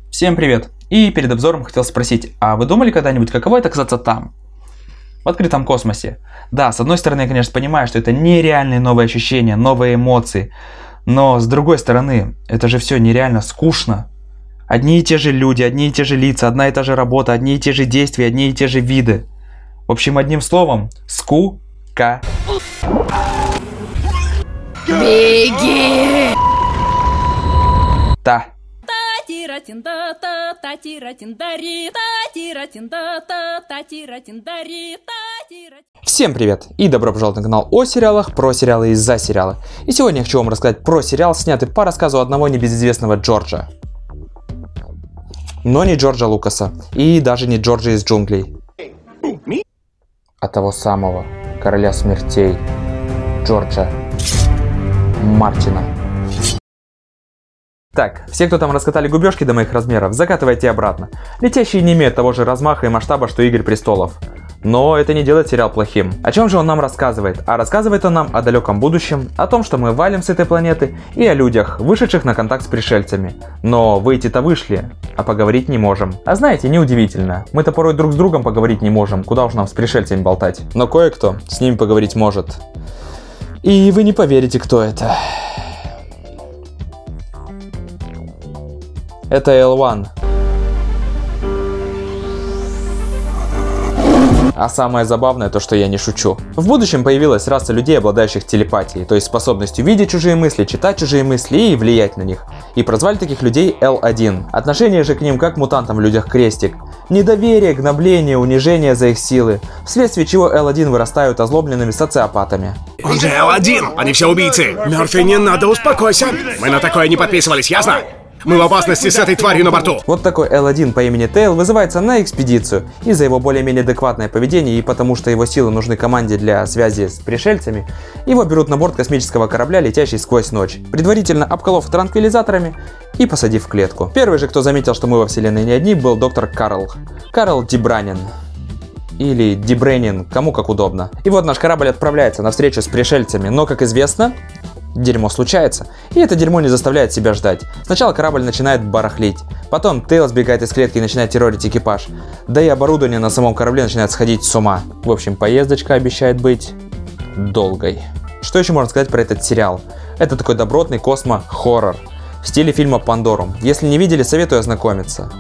Всем привет! И перед обзором хотел спросить, а вы думали когда-нибудь, каково это оказаться там? В открытом космосе. Да, с одной стороны, я, конечно, понимаю, что это нереальные новые ощущения, новые эмоции. Но с другой стороны, это же все нереально скучно. Одни и те же люди, одни и те же лица, одна и та же работа, одни и те же действия, одни и те же виды. В общем, одним словом, скука. Беги! Та. Всем привет и добро пожаловать на канал о сериалах, про сериалы и за сериалы. И сегодня я хочу вам рассказать про сериал, снятый по рассказу одного небезызвестного Джорджа. Но не Джорджа Лукаса и даже не Джорджа из джунглей, а того самого короля смертей Джорджа Мартина. Так, все, кто там раскатали губежки до моих размеров, закатывайте обратно. Летящие не имеют того же размаха и масштаба, что Игры престолов. Но это не делает сериал плохим. О чем же он нам рассказывает? А рассказывает он нам о далеком будущем, о том, что мы валим с этой планеты, и о людях, вышедших на контакт с пришельцами. Но выйти-то вышли, а поговорить не можем. А знаете, неудивительно. Мы-то порой друг с другом поговорить не можем, куда уж нам с пришельцами болтать. Но кое-кто с ними поговорить может. И вы не поверите, кто это. Это L1. А самое забавное то, что я не шучу. В будущем появилась раса людей, обладающих телепатией, то есть способностью видеть чужие мысли, читать чужие мысли и влиять на них. И прозвали таких людей L1. Отношение же к ним как к мутантам в людях крестик. Недоверие, гнобление, унижение за их силы, вследствие чего L1 вырастают озлобленными социопатами. Он же L1, они все убийцы. Мёрфи, не надо, успокойся. Мы на такое не подписывались, ясно? Мы в опасности с этой тварью на борту. Вот такой L1 по имени Тейл вызывается на экспедицию. Из-за его более-менее адекватное поведение и потому что его силы нужны команде для связи с пришельцами, его берут на борт космического корабля, летящий сквозь ночь, предварительно обколов транквилизаторами и посадив в клетку. Первый же, кто заметил, что мы во вселенной не одни, был доктор Карл. Карл Дебранин. Или Дебренин, кому как удобно. И вот наш корабль отправляется на встречу с пришельцами, но, как известно, дерьмо случается, и это дерьмо не заставляет себя ждать. Сначала корабль начинает барахлить, потом Тейл сбегает из клетки и начинает террорить экипаж, да и оборудование на самом корабле начинает сходить с ума. В общем, поездочка обещает быть долгой. Что еще можно сказать про этот сериал? Это такой добротный космо-хоррор в стиле фильма «Пандорум». Если не видели, советую ознакомиться.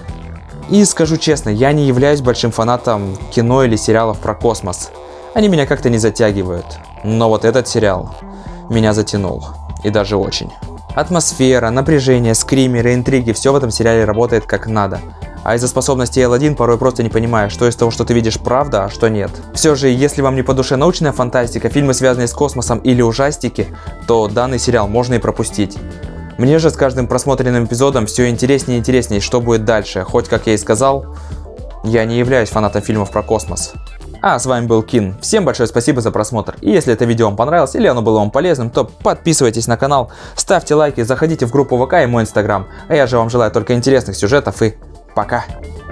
И скажу честно, я не являюсь большим фанатом кино или сериалов про космос. Они меня как-то не затягивают. Но вот этот сериал меня затянул. И даже очень. Атмосфера, напряжение, скримеры, интриги, все в этом сериале работает как надо. А из-за способности L1 порой просто не понимаешь, что из того, что ты видишь, правда, а что нет. Все же, если вам не по душе научная фантастика, фильмы, связанные с космосом или ужастики, то данный сериал можно и пропустить. Мне же с каждым просмотренным эпизодом все интереснее и интереснее, что будет дальше. Хоть, как я и сказал, я не являюсь фанатом фильмов про космос. А с вами был Кин. Всем большое спасибо за просмотр. И если это видео вам понравилось или оно было вам полезным, то подписывайтесь на канал, ставьте лайки, заходите в группу ВК и мой инстаграм. А я же вам желаю только интересных сюжетов и пока.